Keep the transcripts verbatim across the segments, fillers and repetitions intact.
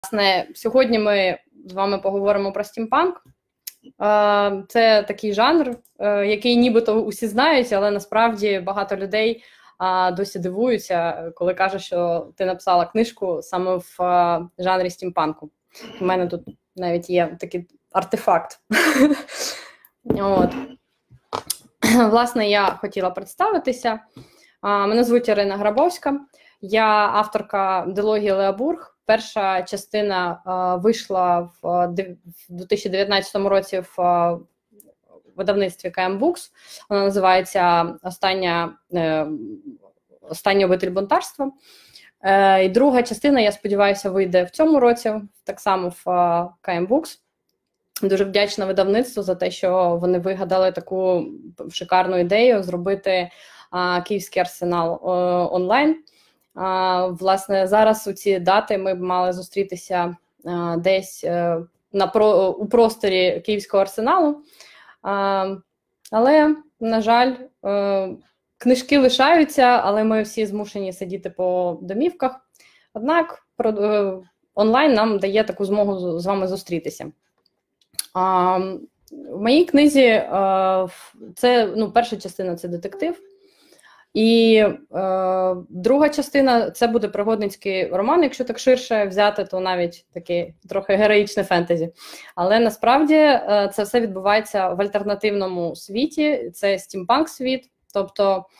Власне, сьогодні ми з вами поговоримо про стімпанк. Це такий жанр, який нібито усі знають, але насправді багато людей досі дивуються, коли кажуть, що ти написала книжку саме в жанрі стімпанку. У мене тут навіть є такий артефакт. От. Власне, я хотіла представитися. Мене звуть Ірина Грабовська, я авторка дилогії Леобург. Перша частина uh, вийшла в дві тисячі дев'ятнадцятому році в uh, видавництві Кей Ем Books. Вона називається «Остання, uh, Остання обитель бунтарства». Uh, і друга частина, я сподіваюся, вийде в цьому році, так само в uh, Кей Ем Books. Дуже вдячна видавництву за те, що вони вигадали таку шикарну ідею зробити uh, Київський арсенал uh, онлайн. А, власне, зараз у ці дати ми б мали зустрітися а, десь а, на про, у просторі Київського арсеналу, а, але, на жаль, а, книжки лишаються, але ми всі змушені сидіти по домівках. Однак про, а, онлайн нам дає таку змогу з вами зустрітися. А, в моїй книзі а, це, ну, перша частина – це детектив. І е, друга частина – це буде пригодницький роман, якщо так ширше взяти, то навіть таке трохи героїчне фентезі. Але насправді е, це все відбувається в альтернативному світі, це стімпанк-світ, тобто е,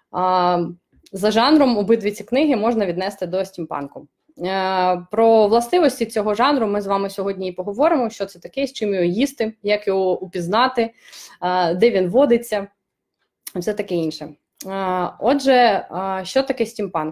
за жанром обидві ці книги можна віднести до стімпанку. Е, про властивості цього жанру ми з вами сьогодні і поговоримо, що це таке, з чим його їсти, як його упізнати, е, де він водиться, все таке інше. Отже, що таке стімпанк?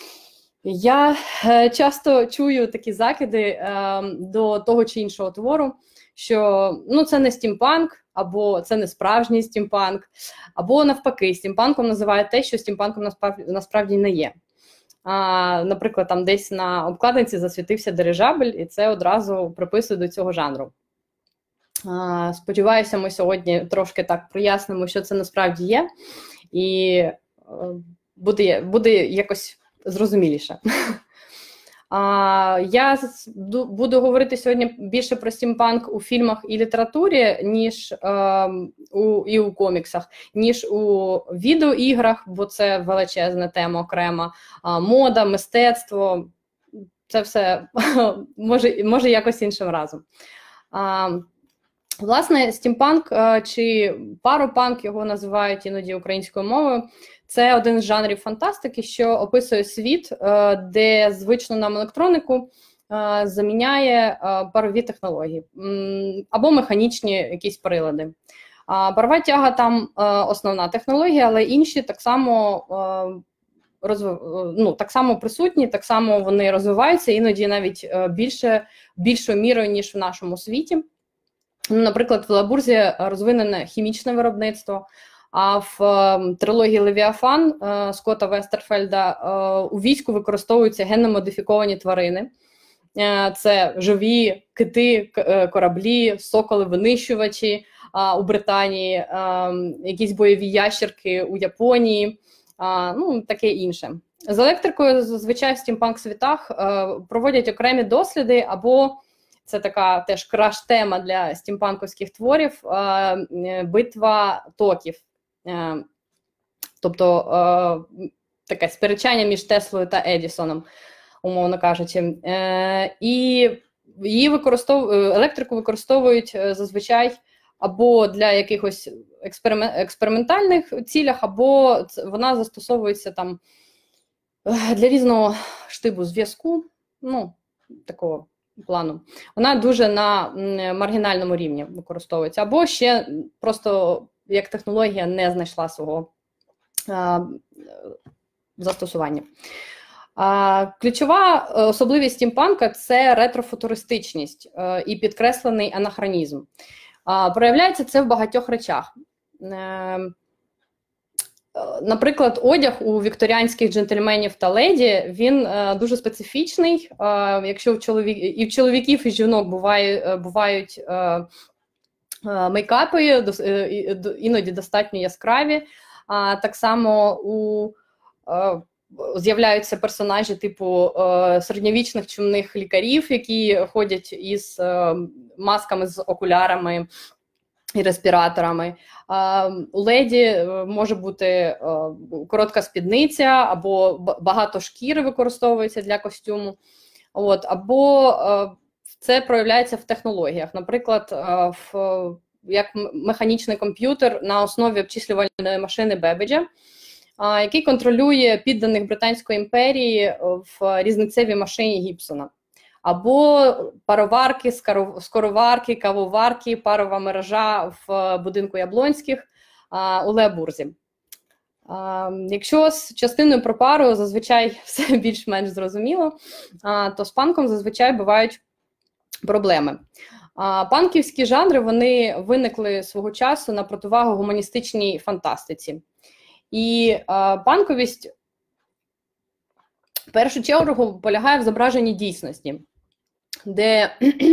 Я часто чую такі закиди до того чи іншого твору, що ну, це не стімпанк, або це не справжній стімпанк, або навпаки, стімпанком називають те, що стімпанком насправді, насправді не є. А, наприклад, там десь на обкладинці засвітився дирижабель, і це одразу приписують до цього жанру. А, сподіваюся, ми сьогодні трошки так прояснимо, що це насправді є. І буде, буде якось зрозуміліше. А, я буду говорити сьогодні більше про стімпанк у фільмах і літературі, ніж а, у, і у коміксах, ніж у відеоіграх, бо це величезна тема окрема. А, мода, мистецтво, це все може, може якось іншим разом. А, Власне, стімпанк, чи паропанк, його називають іноді українською мовою, це один з жанрів фантастики, що описує світ, де звично нам електронику заміняє парові технології або механічні якісь прилади. Парова тяга там основна технологія, але інші так само, розв... ну, так само присутні, так само вони розвиваються, іноді навіть більше, більшою мірою, ніж в нашому світі. Наприклад, в Леобурзі розвинене хімічне виробництво, а в е, трилогії «Левіафан» е, Скотта Вестерфельда е, у війську використовуються генно-модифіковані тварини. Е, це живі кити, е, кораблі, соколи-винищувачі е, у Британії, е, якісь бойові ящерки у Японії, е, ну, таке інше. З електрикою зазвичай в стімпанк-світах е, проводять окремі досліди або це така теж краш-тема для стімпанковських творів – битва токів. Тобто таке сперечання між Теслою та Едісоном, умовно кажучи. І її використов... електрику використовують зазвичай або для якихось експеримент... експериментальних цілях, або вона застосовується там для різного штибу зв'язку, ну, такого плану. Вона дуже на маргінальному рівні використовується. Або ще просто як технологія не знайшла свого а, застосування. А, ключова особливість стімпанка – це ретрофутуристичність а, і підкреслений анахронізм. А, проявляється це в багатьох речах. А, Наприклад, одяг у вікторіанських джентльменів та леді, він е, дуже специфічний. Е, якщо в чоловік... І в чоловіків, і жінок буває, бувають е, е, мейкапи, до, е, іноді достатньо яскраві. А так само у е, з'являються персонажі типу е, середньовічних чумних лікарів, які ходять із е, масками, з окулярами і респіраторами. Е, у леді може бути е, коротка спідниця, або багато шкіри використовується для костюму. От, або е, це проявляється в технологіях. Наприклад, е, в, як механічний комп'ютер на основі обчислювальної машини Бебеджа, який контролює підданих Британської імперії в різницевій машині Гібсона. Або пароварки, скороварки, кавоварки, парова мережа в будинку Яблонських у Леобурзі. Якщо з частиною про пару зазвичай все більш-менш зрозуміло, то з панком зазвичай бувають проблеми. Панківські жанри, вони виникли свого часу на противагу гуманістичній фантастиці. І а, панковість в першу чергу полягає в зображенні дійсності, де,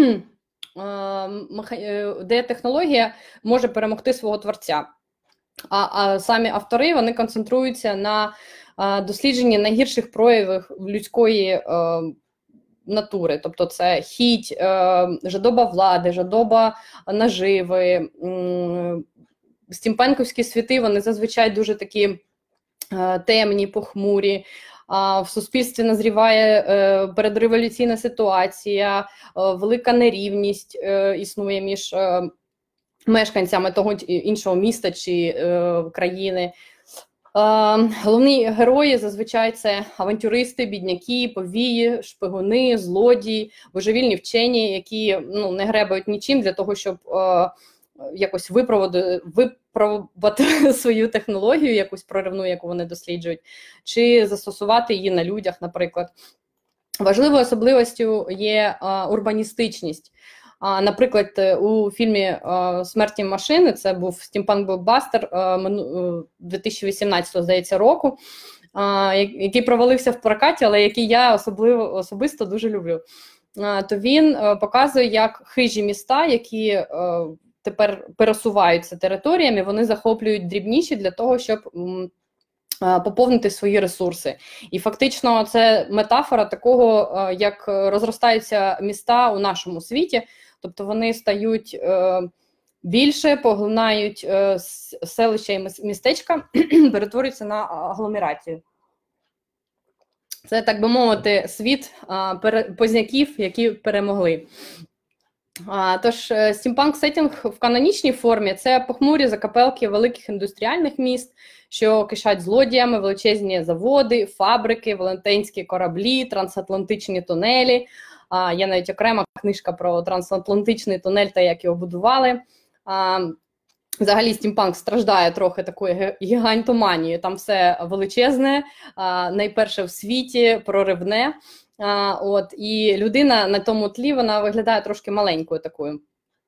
а, де технологія може перемогти свого творця. А, а самі автори, вони концентруються на а, дослідженні найгірших проявів людської а, натури. Тобто це хіть, а, жадоба влади, жадоба наживи. М, Стімпанковські світи, вони зазвичай дуже такі е, темні, похмурі. А в суспільстві назріває е, передреволюційна ситуація, е, велика нерівність е, існує між е, мешканцями того іншого міста чи е, країни. Е, головні герої зазвичай це авантюристи, бідняки, повії, шпигуни, злодії, божевільні вчені, які ну, не гребають нічим для того, щоб е, якось випробувати свою технологію, якусь проривну, яку вони досліджують, чи застосувати її на людях, наприклад. Важливою особливістю є а, урбаністичність. А, наприклад, у фільмі а, «Смертні машини», це був стімпанк-блокбастер дві тисячі вісімнадцятого, здається, року, а, який провалився в прокаті, але який я особливо, особисто дуже люблю. А, то він а, показує, як хижі міста, які а, тепер пересуваються територіями, вони захоплюють дрібніші для того, щоб м, поповнити свої ресурси. І фактично це метафора такого, як розростаються міста у нашому світі, тобто вони стають е, більше, поглинають е, селища і містечка, перетворюються на агломерацію. Це, так би мовити, світ е, позняків, які перемогли. А, тож, стімпанк-сеттінг в канонічній формі – це похмурі закапелки великих індустріальних міст, що кишать злодіями, величезні заводи, фабрики, велетенські кораблі, трансатлантичні тунелі. А, є навіть окрема книжка про трансатлантичний тунель та як його будували. А, взагалі, стімпанк страждає трохи такою гігантоманією. Там все величезне, а, найперше в світі, проривне. А, от, і людина на тому тлі, вона виглядає трошки маленькою такою.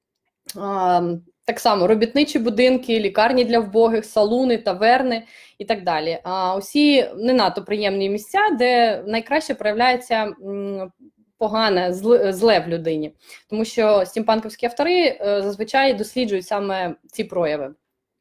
А, так само робітничі будинки, лікарні для вбогих, салуни, таверни і так далі. А, усі не надто приємні місця, де найкраще проявляється м, погане, зле, зле в людині. Тому що стімпанковські автори е, зазвичай досліджують саме ці прояви.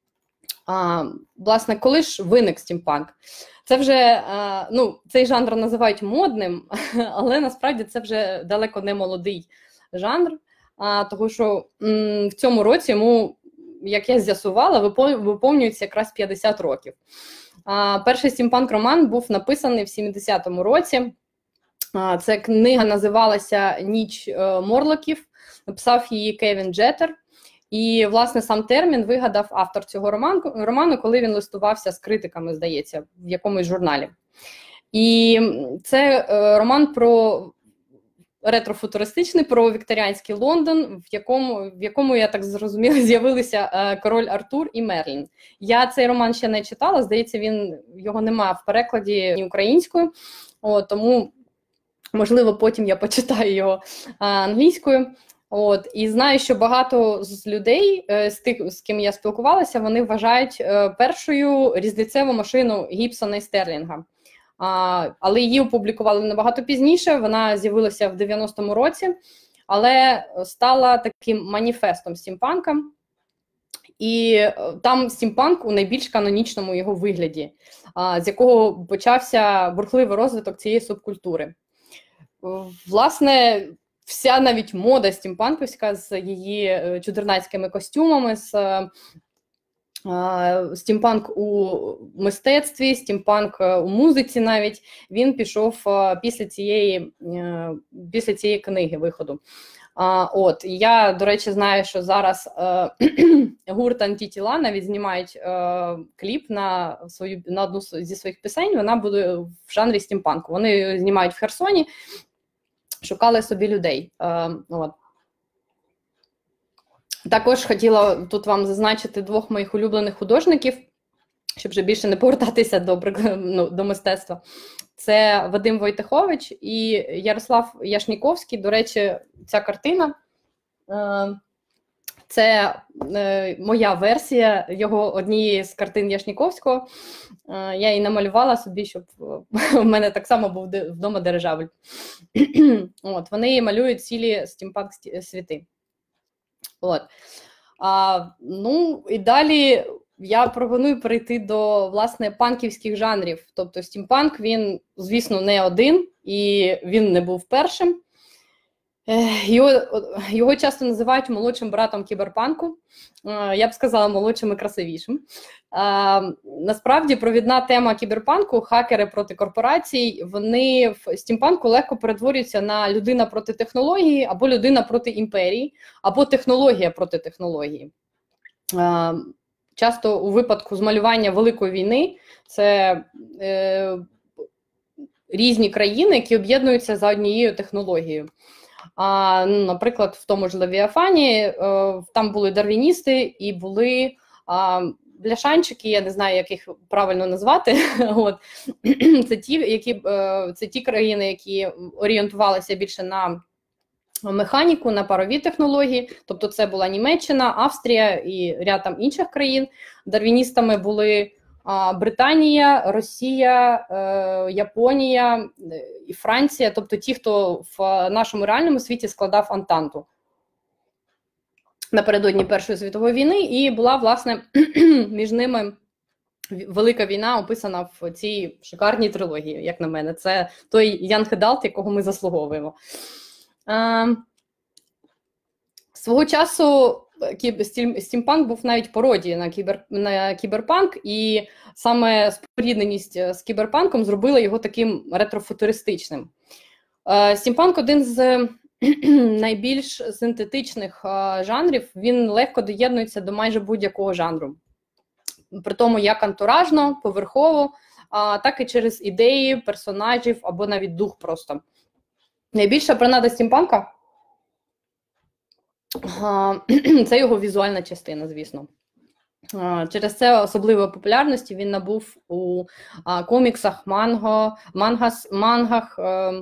А, власне, коли ж виник стімпанк? Це вже, ну, цей жанр називають модним, але насправді це вже далеко не молодий жанр, тому що в цьому році йому, як я з'ясувала, виповнюється якраз п'ятдесят років. Перший стімпанк-роман був написаний в сімдесятому році. Ця книга називалася «Ніч Морлоків», написав її Кевін Джеттер. І, власне, сам термін вигадав автор цього роману, роману, коли він листувався з критиками, здається, в якомусь журналі. І це е, роман про ретрофутуристичний, про вікторіанський Лондон, в якому, в якому я так зрозуміла, з'явилися е, король Артур і Мерлін. Я цей роман ще не читала, здається, він, його немає в перекладі ні українською, о, тому, можливо, потім я почитаю його е, англійською. От, і знаю, що багато з людей, з тих, з ким я спілкувалася, вони вважають першою різницеву машину Гібсона і Стерлінга. А, але її опублікували набагато пізніше, вона з'явилася в дев'яностому році, але стала таким маніфестом стімпанка. І там стімпанк у найбільш канонічному його вигляді, з якого почався бурхливий розвиток цієї субкультури. Власне, вся навіть мода стімпанківська з її чудернацькими костюмами, з стімпанк у мистецтві, стімпанк у музиці навіть, він пішов після цієї, після цієї книги виходу. А, от, я, до речі, знаю, що зараз е, гурт Антитіла навіть знімають е, кліп на, свою, на одну зі своїх пісень, вона буде в жанрі стімпанку. Вони знімають в Херсоні, шукали собі людей. Е, от. Також хотіла тут вам зазначити двох моїх улюблених художників, щоб вже більше не повертатися до, ну, до мистецтва. Це Вадим Войтехович і Ярослав Яшніковський. До речі, ця картина – це моя версія його однієї з картин Яшніковського. Я її намалювала собі, щоб в мене так само був вдома дирижабль. От, вони малюють цілі стімпанк-світи. От. А, ну, і далі я пропоную перейти до, власне, панківських жанрів. Тобто стімпанк, він, звісно, не один, і він не був першим. Його, його часто називають молодшим братом кіберпанку. Я б сказала, молодшим і красивішим. Насправді, провідна тема кіберпанку, хакери проти корпорацій, вони в стімпанку легко перетворюються на людина проти технології, або людина проти імперії, або технологія проти технології. Часто у випадку змалювання Великої війни це е, різні країни, які об'єднуються за однією технологією. А, ну, наприклад, в тому ж Левіафані е, там були дарвіністи і були а, бляшанчики, я не знаю, як їх правильно назвати. От. Це ті, які, е, це ті країни, які орієнтувалися більше на механіку, на парові технології, тобто це була Німеччина, Австрія і ряд там інших країн. Дарвіністами були а, Британія, Росія, е, Японія і Франція, тобто ті, хто в нашому реальному світі складав Антанту напередодні Першої світової війни, і була, власне, між ними велика війна, описана в цій шикарній трилогії, як на мене. Це той Young Adult, якого ми заслуговуємо. Uh, свого часу стімпанк був навіть пародією на, кібер, на кіберпанк, і саме спорідненість з кіберпанком зробила його таким ретрофутуристичним. Uh, стімпанк – один з найбільш синтетичних uh, жанрів, він легко доєднується до майже будь-якого жанру. При тому як антуражно, поверхово, uh, так і через ідеї, персонажів або навіть дух просто. Найбільша принада стімпанка – це його візуальна частина, звісно. Через це особливої популярності він набув у коміксах, манго, мангас, мангах,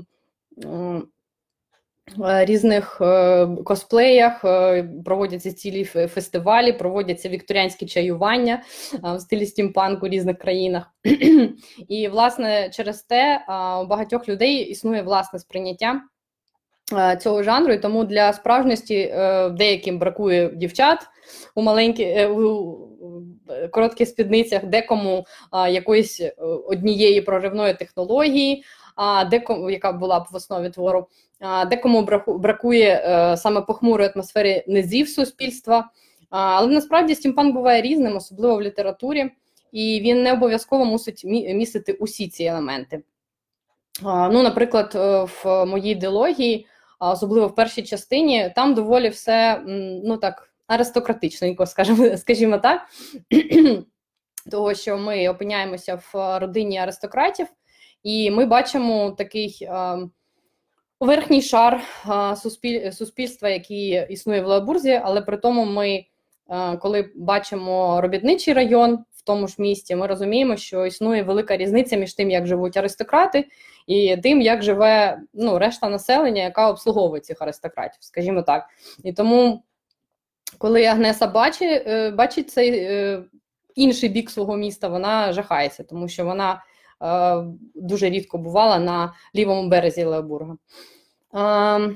різних косплеях, проводяться цілі фестивалі, проводяться вікторіанські чаювання в стилі стімпанку у різних країнах. І, власне, через те у багатьох людей існує власне сприйняття цього жанру, і тому для справжності деяким бракує дівчат у маленьких, у коротких спідницях, декому якоїсь однієї проривної технології, декому, яка була б в основі твору, декому бракує саме похмурої атмосфери низів суспільства. Але насправді стімпанк буває різним, особливо в літературі, і він не обов'язково мусить містити усі ці елементи. Ну, наприклад, в моїй ідеології, особливо в першій частині, там доволі все, ну так, аристократичненько, скажімо, скажімо так, того, що ми опиняємося в родині аристократів, і ми бачимо такий верхній шар суспільства, який існує в Леобурзі, але при тому ми, коли бачимо робітничий район в тому ж місті, ми розуміємо, що існує велика різниця між тим, як живуть аристократи, і тим, як живе, ну, решта населення, яка обслуговує цих аристократів, скажімо так. І тому, коли Агнеса бачить, бачить цей інший бік свого міста, вона жахається, тому що вона дуже рідко бувала на лівому березі Леобурга.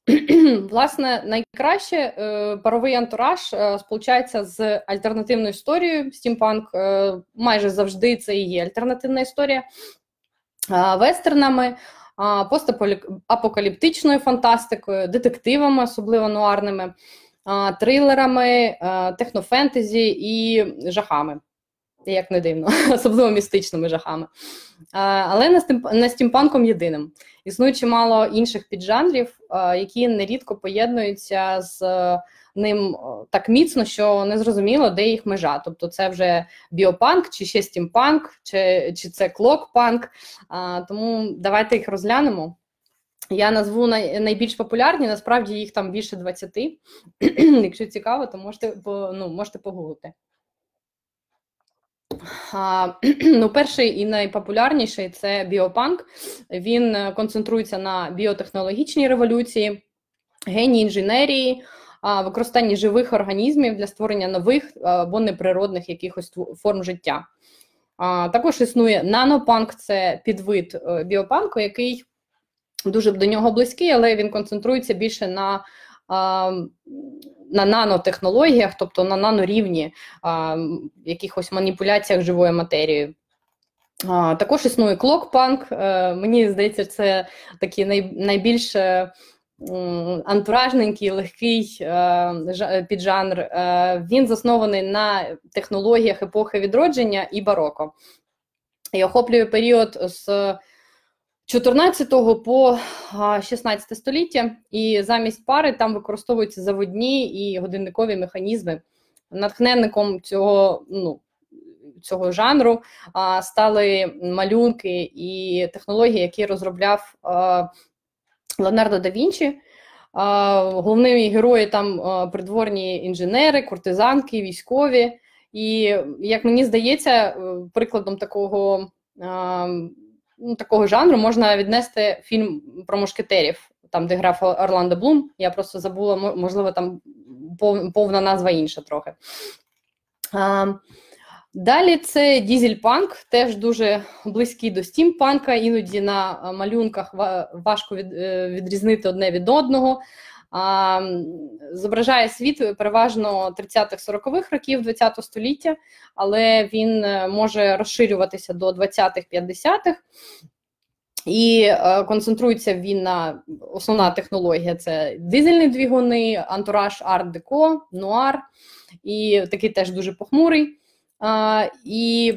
Власне, найкраще е, паровий антураж е, сполучається з альтернативною історією. Стімпанк е, майже завжди це і є альтернативна історія, е, вестернами, е, постапокаліптичною фантастикою, детективами, особливо нуарними, е, трилерами, е, технофентезі і жахами. Як не дивно, особливо містичними жахами. Але не, стим, не стімпанком єдиним. Існує чимало інших піджанрів, які нерідко поєднуються з ним так міцно, що незрозуміло, де їх межа. Тобто це вже біопанк, чи ще стімпанк, чи, чи це клокпанк. Тому давайте їх розглянемо. Я назву най, найбільш популярні, насправді їх там більше двадцяти. Якщо цікаво, то можете, ну, можете погуглити. А, ну, перший і найпопулярніший – це біопанк. Він концентрується на біотехнологічній революції, генній інженерії, використанні живих організмів для створення нових або неприродних якихось форм життя. А, також існує нанопанк – це підвид біопанку, який дуже до нього близький, але він концентрується більше на на нанотехнологіях, тобто на нанорівні, а, якихось маніпуляціях живою матерією. А, також існує клокпанк. А, мені здається, це такий най, найбільш а, антуражненький, легкий а, піджанр. А, він заснований на технологіях епохи відродження і бароко. І охоплює період з чотирнадцятого по шістнадцяте століття, і замість пари там використовуються заводні і годинникові механізми. Натхненником цього, ну, цього жанру а, стали малюнки і технології, які розробляв а, Леонардо да Вінчі. А, головні герої там а, придворні інженери, куртизанки, військові. І, як мені здається, прикладом такого а, Ну, такого жанру можна віднести фільм про мушкетерів, там, де грав Орландо Блум. Я просто забула, можливо, там повна назва інша трохи. А, далі це дізельпанк, теж дуже близький до стімпанка, іноді на малюнках важко від, відрізнити одне від одного. А, зображає світ переважно тридцятих-сорокових років ХХ століття, але він може розширюватися до двадцятих-п'ятдесятих. І е, концентрується він на основна технологія – це дизельні двигуни, антураж арт-деко, нуар, і такий теж дуже похмурий. А, і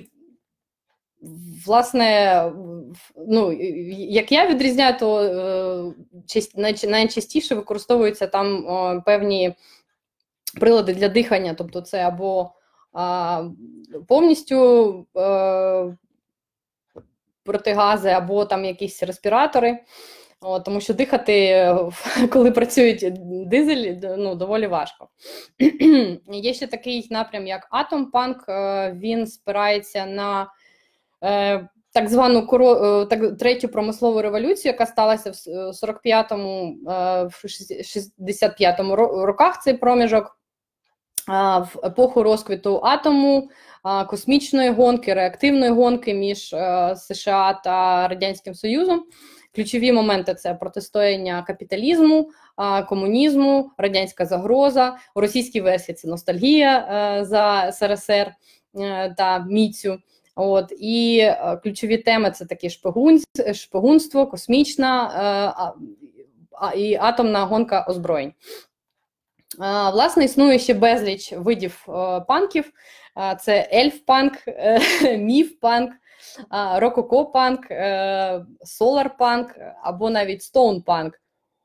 власне, ну, як я відрізняю, то е, найчастіше використовуються там е, певні прилади для дихання, тобто це або е, повністю е, протигази, або там якісь респіратори, о, тому що дихати, коли працюють дизель, ну, доволі важко. Є ще такий напрям, як атомпанк, е, він спирається на так звану так, третю промислову революцію, яка сталася в сорок п'ятому, шістдесят п'ятому роках, цей проміжок, в епоху розквіту атому, космічної гонки, реактивної гонки між США та Радянським Союзом. Ключові моменти – це протистояння капіталізму, комунізму, радянська загроза. У російській версії це ностальгія за ес ер ес ер та міцю. От, і е, ключові теми – це такі шпигунство, шпигунство, космічна е, а, і атомна гонка озброєнь. Е, власне, існує ще безліч видів е, панків. Е, це ельф-панк, е, міф-панк, е, рококо-панк, е, солар-панк або навіть стоун-панк.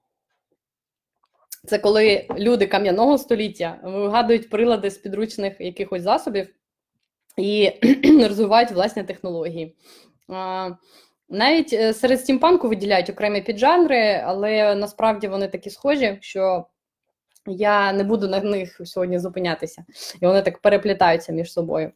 Це коли люди кам'яного століття вигадують прилади з підручних якихось засобів і розвивають власні технології. Навіть серед стімпанку виділяють окремі піджанри, але насправді вони такі схожі, що я не буду на них сьогодні зупинятися. І вони так переплітаються між собою.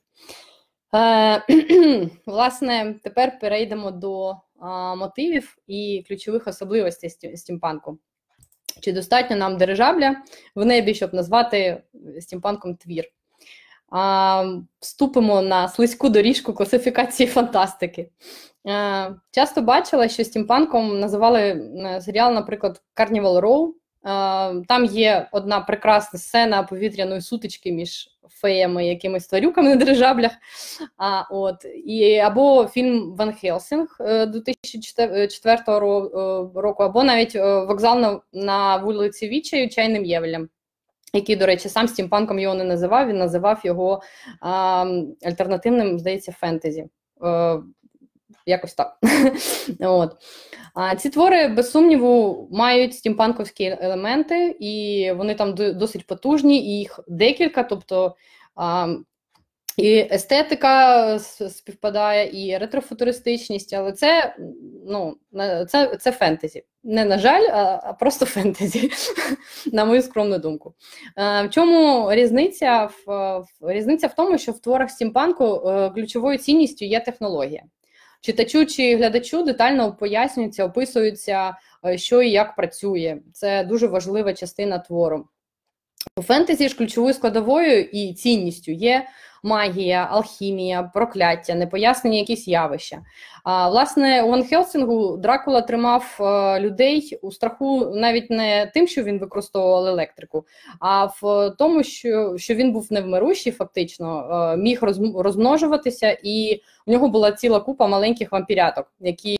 Власне, тепер перейдемо до мотивів і ключових особливостей стімпанку. Чи достатньо нам дирижабля в небі, щоб назвати стімпанком твір? А, вступимо на слизьку доріжку класифікації фантастики. А, часто бачила, що стімпанком називали серіал, наприклад, Carnival Row Там є одна прекрасна сцена повітряної сутички між феями, якимись тварюками на дирижаблях. А, от, і, або фільм «Ван Хелсінг» дві тисячі четвертого року, або навіть «Вокзал на, на вулиці Вічею» Чайним Євелем, який, до речі, сам стімпанком його не називав, він називав його а, альтернативним, здається, фентезі. А, якось так. От. А ці твори, без сумніву, мають стімпанковські елементи, і вони там досить потужні, і їх декілька, тобто а, і естетика співпадає, і ретрофутуристичність, але це, ну, це, це фентезі. Не на жаль, а, а просто фентезі, на мою скромну думку. В чому різниця? В, різниця в тому, що в творах стімпанку ключовою цінністю є технологія. Читачу чи глядачу детально пояснюється, описується, що і як працює. Це дуже важлива частина твору. У фентезі ж ключовою складовою і цінністю є магія, алхімія, прокляття, непояснені якісь явища. А, власне, у Ван Хелсінгу Дракула тримав а, людей у страху навіть не тим, що він використовував електрику, а в тому, що, що він був невмирущий фактично, а, міг роз, розмножуватися, і у нього була ціла купа маленьких вампіряток, які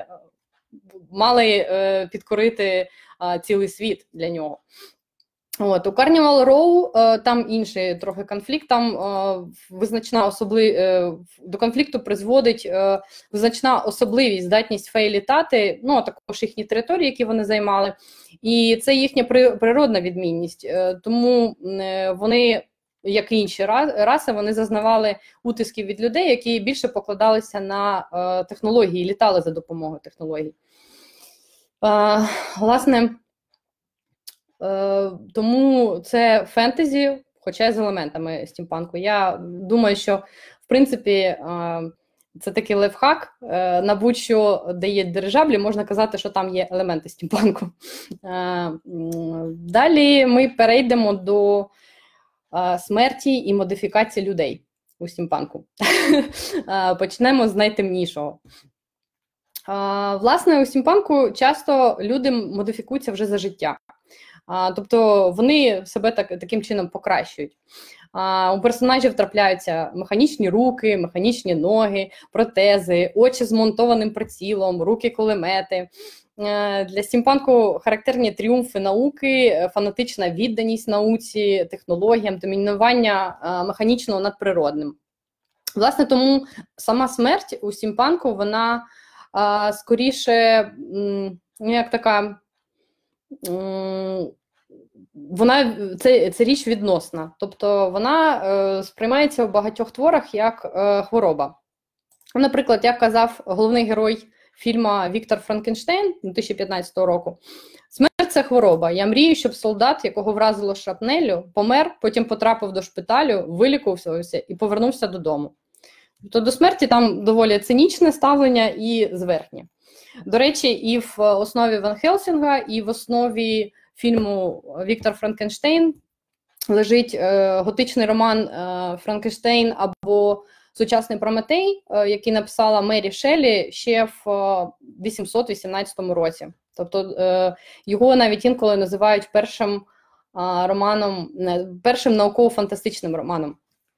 мали а, підкорити а, цілий світ для нього. От, у Carnival Row е, там інший трохи конфлікт, там е, визначна особли... е, до конфлікту призводить е, визначна особливість, здатність фей літати, ну, а також їхні території, які вони займали, і це їхня при... природна відмінність, е, тому е, вони, як і інші раси, вони зазнавали утисків від людей, які більше покладалися на е, технології, літали за допомогою технологій. Е, власне, тому це фентезі, хоча й з елементами стімпанку. Я думаю, що, в принципі, це такий лайфхак. На будь-що, де є дирижаблі, можна казати, що там є елементи стімпанку. Далі ми перейдемо до смерті і модифікації людей у стімпанку. Почнемо з найтемнішого. Власне, у стімпанку часто люди модифікуються вже за життя. А, тобто вони себе так, таким чином покращують. А, у персонажів трапляються механічні руки, механічні ноги, протези, очі з монтованим прицілом, руки-кулемети. А, для стімпанку характерні тріумфи науки, фанатична відданість науці, технологіям, домінування а, механічного над природним. Власне, тому сама смерть у стімпанку, вона а, скоріше, м, як така... Вона, це, це річ відносна, тобто вона е, сприймається в багатьох творах як е, хвороба. Наприклад, як казав головний герой фільму Віктор Франкенштейн дві тисячі п'ятнадцятого року, смерть – це хвороба. Я мрію, щоб солдат, якого вразило шрапнеллю, помер, потім потрапив до шпиталю, вилікувався і повернувся додому. Тобто до смерті там доволі цинічне ставлення і зверхнє. До речі, і в основі Ван Хелсінга, і в основі фільму «Віктор Франкенштейн» лежить е, готичний роман е, «Франкенштейн» або «Сучасний Прометей», е, який написала Мері Шеллі ще в е, вісімсот вісімнадцятому році. Тобто е, його навіть інколи називають першим е, романом, не, першим науково-фантастичним романом.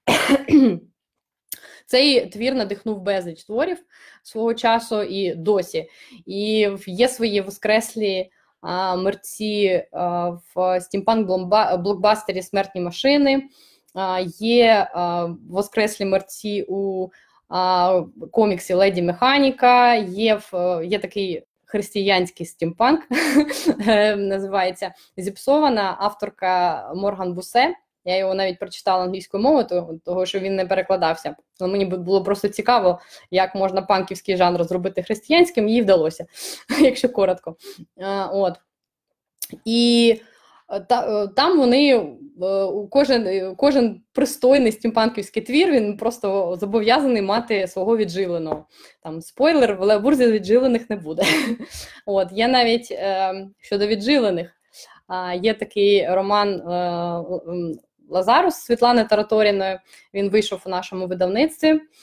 Цей твір надихнув безліч творів свого часу і досі. І є свої воскреслі а, мерці а, в стімпанк-блокбастері «Смертні машини», а, є а, воскреслі мерці у а, коміксі «Леді Механіка», є, в, є такий християнський стімпанк, називається «Зіпсована», авторка Морган Бусе. Я його навіть прочитала англійською мовою, того, того що він не перекладався. Но мені було просто цікаво, як можна панківський жанр зробити християнським, їй вдалося, якщо коротко. А, от. І та, там вони, кожен, кожен пристойний стімпанківський твір, він просто зобов'язаний мати свого відживленого. Там спойлер, в Леобурзі відживлених не буде. От. Є навіть е, щодо відживлених, е, є такий роман е, Лазарус Світлани Тараторіної, він вийшов у нашому видавництві.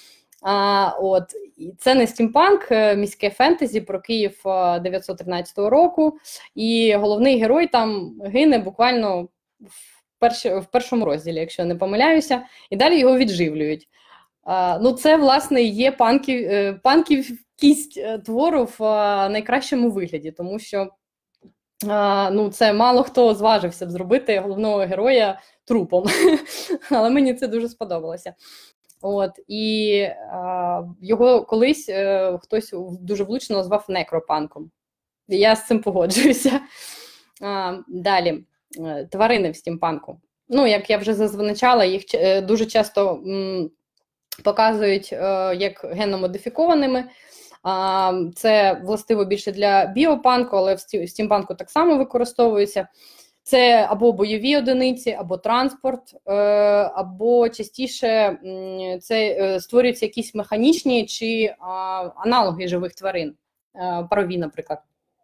А, от, це не стімпанк, міське фентезі про Київ дев'ятсот тринадцятого року, і головний герой там гине буквально в, перш, в першому розділі, якщо я не помиляюся, і далі його відживлюють. А, ну, це, власне, є панків, панківськість твору в найкращому вигляді, тому що а, ну, це мало хто зважився б зробити головного героя трупом, але мені це дуже сподобалося. От, і а, його колись а, хтось дуже влучно назвав некропанком. Я з цим погоджуюся. А, далі, тварини в стімпанку. Ну, як я вже зазначала, їх дуже часто м, показують а, як генно-модифікованими. А, це властиво більше для біопанку, але в стімпанку так само використовується. Це або бойові одиниці, або транспорт, або частіше це створюються якісь механічні чи аналоги живих тварин, парові, наприклад.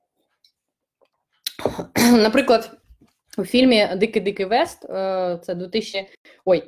Наприклад, у фільмі «Дикий-дикий Вест», це дві тисячі, ой,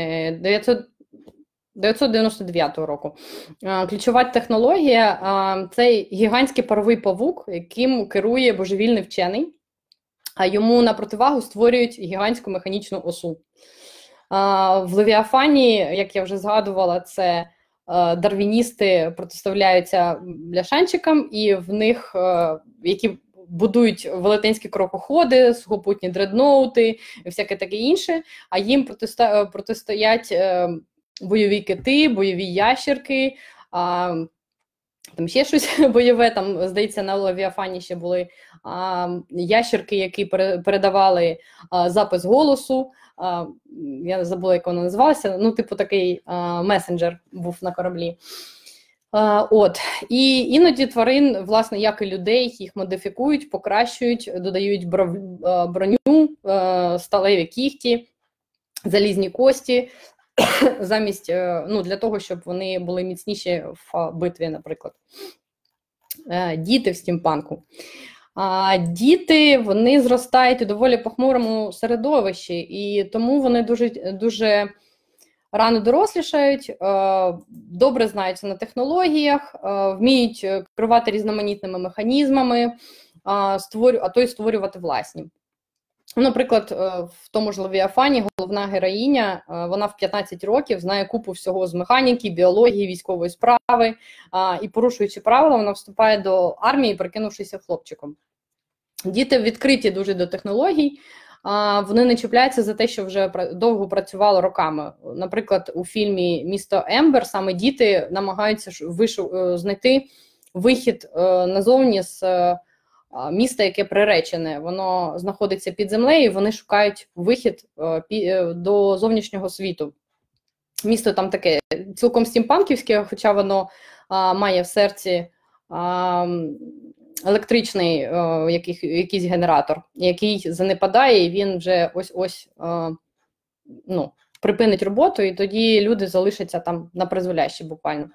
дев'ятсот дев'яносто дев'ятого року, ключова технологія – це гігантський паровий павук, яким керує божевільний вчений, а йому на противагу створюють гігантську механічну осу. А, в Левіафані, як я вже згадувала, це а, дарвіністи протиставляються бляшанчикам, і в них, а, які будують велетенські крокоходи, сухопутні дредноути, і всяке таке інше, а їм протиста, протистоять а, бойові кити, бойові ящерки, а, там ще щось бойове, там, здається, на Левіафані ще були а, ящерки, які передавали а, запис голосу. А, я забула, як воно називалося. Ну, типу, такий а, месенджер був на кораблі. А, от. І іноді тварин, власне, як і людей, їх модифікують, покращують, додають броню, сталеві кігті, залізні кості, замість, ну, для того, щоб вони були міцніші в битві, наприклад. Діти в стімпанку. А діти, вони зростають у доволі похмурому середовищі, і тому вони дуже, дуже рано дорослішають, добре знаються на технологіях, вміють керувати різноманітними механізмами, а то й створювати власні. Наприклад, в тому ж Левіафані головна героїня, вона в п'ятнадцять років знає купу всього з механіки, біології, військової справи, і, порушуючи правила, вона вступає до армії, прикинувшися хлопчиком. Діти відкриті дуже до технологій, вони не чіпляються за те, що вже довго працювало роками. Наприклад, у фільмі «Місто Ембер» саме діти намагаються вишу, знайти вихід назовні з місто, яке приречене, воно знаходиться під землею, і вони шукають вихід до зовнішнього світу. Місто там таке цілком стімпанківське, хоча воно а, має в серці а, електричний а, який, якийсь генератор, який занепадає, і він вже ось-ось ну, припинить роботу, і тоді люди залишаться там на призволяще буквально.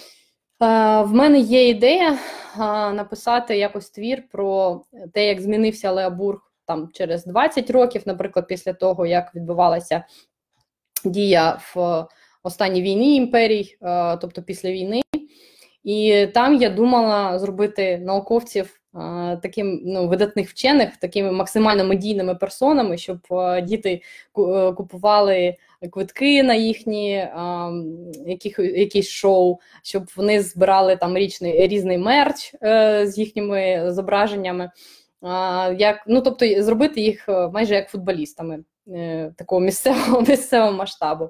В мене є ідея написати якось твір про те, як змінився Леобург там через двадцять років, наприклад, після того, як відбувалася дія в останній війні імперій, тобто після війни. І там я думала зробити науковців таким, ну, видатних вчених, такими максимально медійними персонами, щоб діти купували квитки на їхні а, яких, якісь шоу, щоб вони збирали там річний, різний мерч е, з їхніми зображеннями. А, як, ну, тобто зробити їх майже як футболістами е, такого місцевого, місцевого масштабу.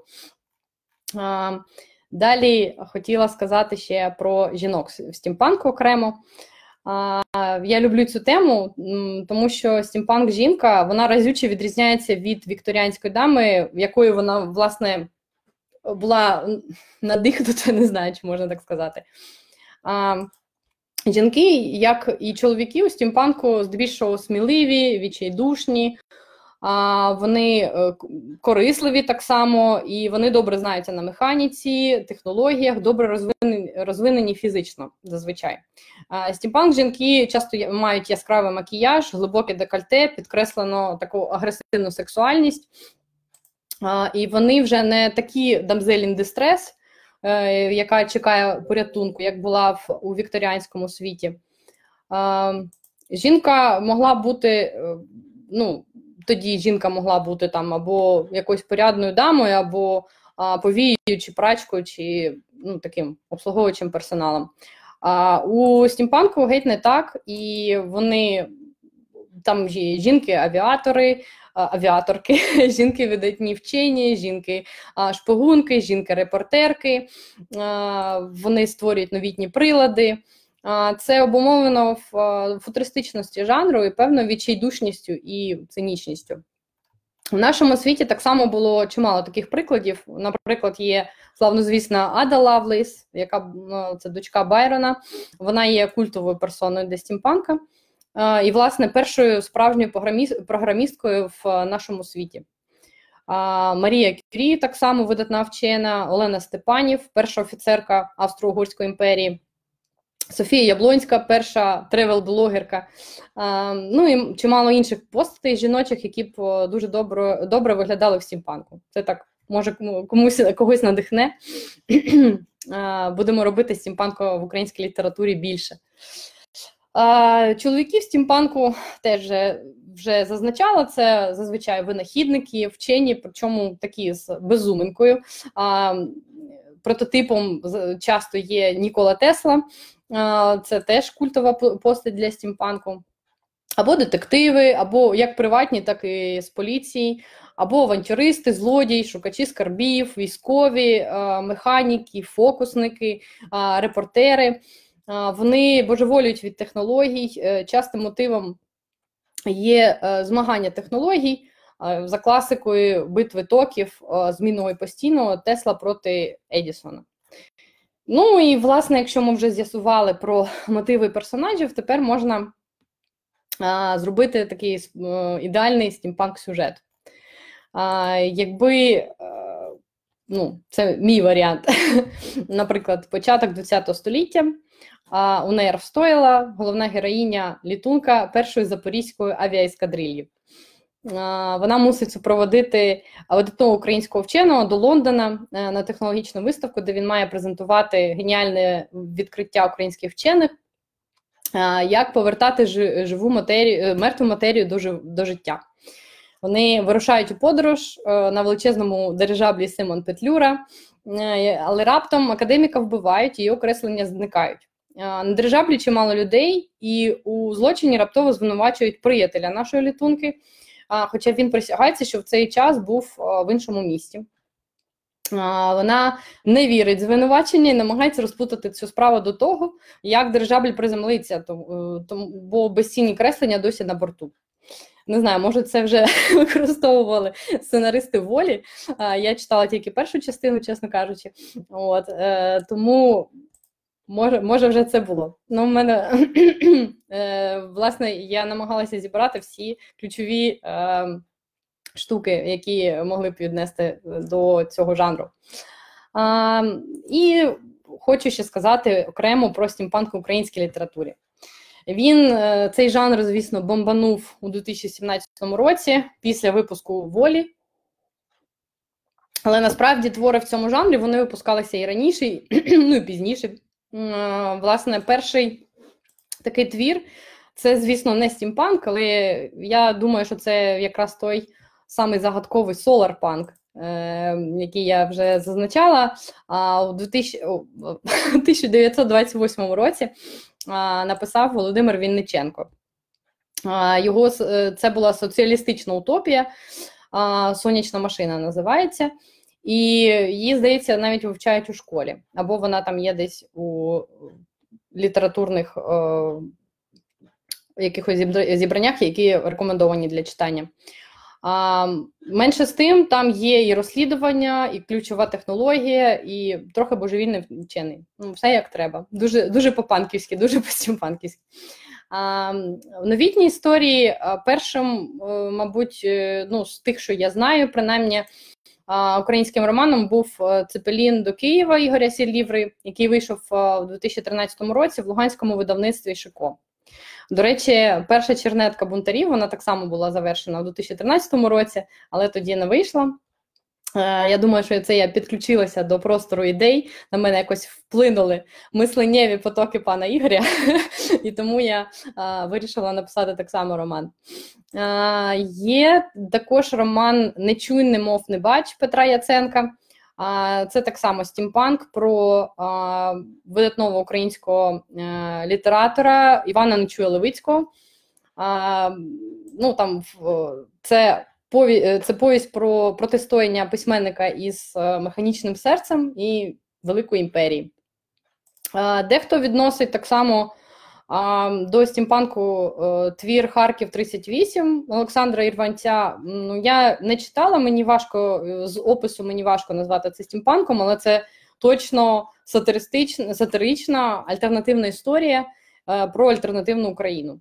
А, далі хотіла сказати ще про жінок в стімпанку окремо. А, я люблю цю тему, тому що стімпанк-жінка, вона разюче відрізняється від вікторіанської дами, якою вона, власне, була надихнута, не знаю, чи можна так сказати. А, жінки, як і чоловіки у стімпанку, здебільшого сміливі, відчайдушні, а, вони корисливі так само, і вони добре знаються на механіці, технологіях, добре розвинені, розвинені фізично зазвичай. А, стімпанк жінки часто мають яскравий макіяж, глибоке декольте, підкреслено таку агресивну сексуальність, а, і вони вже не такі damsel in distress, яка чекає порятунку, як була в, у вікторіанському світі. Жінка могла бути, ну, тоді жінка могла бути там або якоюсь порядною дамою, або а, повією, чи прачкою, чи ну, таким обслуговуючим персоналом. А у стімпанку геть не так, і вони, там є жінки-авіатори, авіаторки, жінки видатні вчені, жінки-шпигунки, жінки-репортерки, вони створюють новітні прилади. Це обумовлено в футуристичності жанру і певною відчайдушністю і цинічністю. В нашому світі так само було чимало таких прикладів. Наприклад, є славнозвісна Ада Лавлейс, яка це дочка Байрона. Вона є культовою персоною для стімпанка. І, власне, першою справжньою програмісткою в нашому світі. Марія Кюрі, так само видатна вчена, Олена Степанів, перша офіцерка Австро-Угорської імперії, Софія Яблонська, перша тревел-блогерка, ну і чимало інших постатей жіночих, які б дуже добре, добре виглядали в стімпанку. Це так, може, комусь, когось надихне. Будемо робити стімпанку в українській літературі більше. Чоловіків стімпанку теж вже, вже зазначала, це зазвичай винахідники, вчені, причому такі з безуминкою. Прототипом часто є Нікола Тесла, це теж культова постать для стімпанку. Або детективи, або як приватні, так і з поліції, або авантюристи, злодії, шукачі скарбів, військові, механіки, фокусники, репортери. Вони божеволюють від технологій, частим мотивом є змагання технологій, за класикою битви токів, змінного і постійного, Тесла проти Едісона. Ну і, власне, якщо ми вже з'ясували про мотиви персонажів, тепер можна а, зробити такий а, ідеальний стімпанк-сюжет. А, якби, а, ну, це мій варіант, наприклад, початок ХХ століття, а, у Нейр Стоїла, головна героїня літунка першої запорізької авіаескадрильї. Вона мусить супроводити видатного українського вченого до Лондона на технологічну виставку, де він має презентувати геніальне відкриття українських вчених, як повертати живу матерію, мертву матерію до, до життя. Вони вирушають у подорож на величезному дирижаблі Симон Петлюра, але раптом академіка вбивають, і її окреслення зникають. На дирижаблі чимало людей, і у злочині раптово звинувачують приятеля нашої літунки, хоча він присягається, що в цей час був в іншому місті. Вона не вірить в звинувачення і намагається розплутати цю справу до того, як дирижабль приземлиться, бо безцінні креслення досі на борту. Не знаю, може це вже використовували сценаристи волі. Я читала тільки першу частину, чесно кажучи. От, тому... Може, може вже це було. Ну, в мене, е, власне, я намагалася зібрати всі ключові е, штуки, які могли б віднести до цього жанру. Е, і хочу ще сказати окремо про стімпанк в українській літературі. Він, е, цей жанр, звісно, бомбанув у дві тисячі сімнадцятому році після випуску «Волі». Але насправді твори в цьому жанрі, вони випускалися і раніше, ну і пізніше. Власне, перший такий твір, це, звісно, не стімпанк, але я думаю, що це якраз той самий загадковий солар-панк, який я вже зазначала. У тисяча дев'ятсот двадцять восьмому році написав Володимир Вінниченко. Його, це була соціалістична утопія, «Сонячна машина» називається. І її, здається, навіть вивчають у школі. Або вона там є десь у літературних е, якихось зібраннях, які рекомендовані для читання. А, менше з тим, там є і розслідування, і ключова технологія, і трохи божевільний вчений. Ну, все як треба. Дуже, дуже по-панківськи, дуже по-стімпанківськи. А, в новітній історії першим, мабуть, ну, з тих, що я знаю, принаймні, українським романом був «Цепелін до Києва» Ігоря Сілліври, який вийшов у дві тисячі тринадцятому році в луганському видавництві «Шико». До речі, перша чернетка «Бунтарів», вона так само була завершена у дві тисячі тринадцятому році, але тоді не вийшла. Я думаю, що це я підключилася до простору ідей, на мене якось вплинули мисленнєві потоки пана Ігоря, і тому я а, вирішила написати так само роман. А, є також роман «Не чуй, не мов, не бач» Петра Яценка. А, це так само стімпанк про а, видатного українського а, літератора Івана Нечуя Левицького. А, ну, там, це Пові... Це повість про протистояння письменника із механічним серцем і Великої імперії. Дехто відносить так само до стімпанку твір «Харків тридцять вісім» Олександра Ірванця. Ну, я не читала, мені важко, з опису мені важко назвати це стімпанком, але це точно сатиристична, сатирична альтернативна історія про альтернативну Україну.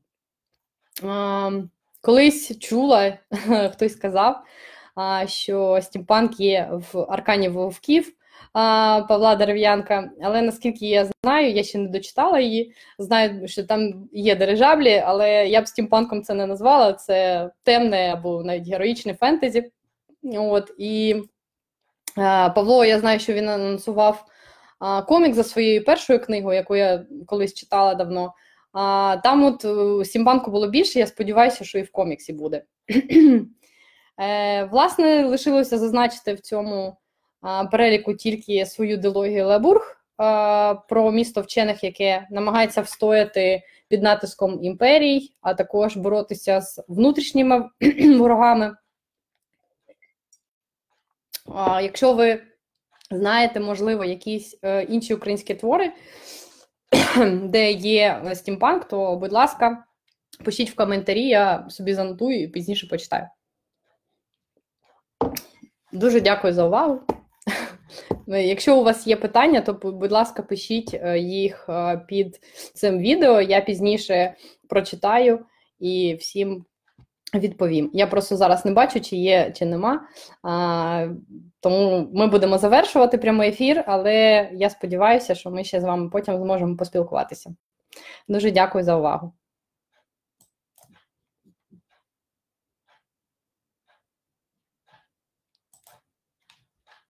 Колись чула, хтось сказав, що стімпанк є в «Аркані вовків» Павла Дерев'янка, але наскільки я знаю, я ще не дочитала її, знаю, що там є дирижаблі, але я б стімпанком це не назвала, це темне або навіть героїчне фентезі. От, і Павло, я знаю, що він анонсував комік за своєю першою книгою, яку я колись читала давно. А, там от у стімпанку було більше, я сподіваюся, що і в коміксі буде. е, власне, лишилося зазначити в цьому а, переліку тільки свою дилогію Лебург а, про місто вчених, яке намагається встояти під натиском імперій, а також боротися з внутрішніми ворогами. А, якщо ви знаєте, можливо, якісь е, інші українські твори, де є стімпанк, то, будь ласка, пишіть в коментарі, я собі занотую і пізніше почитаю. Дуже дякую за увагу. Якщо у вас є питання, то, будь ласка, пишіть їх під цим відео, я пізніше прочитаю і всім відповім. Я просто зараз не бачу, чи є, чи нема, а, тому ми будемо завершувати прямий ефір, але я сподіваюся, що ми ще з вами потім зможемо поспілкуватися. Дуже дякую за увагу.